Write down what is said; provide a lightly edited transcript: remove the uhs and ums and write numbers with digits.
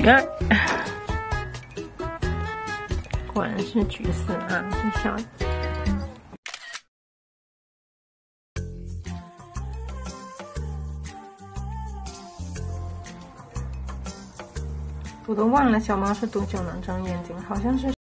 God， 果然是橘色啊，这小。我都忘了小猫是多久能睁眼睛，好像是。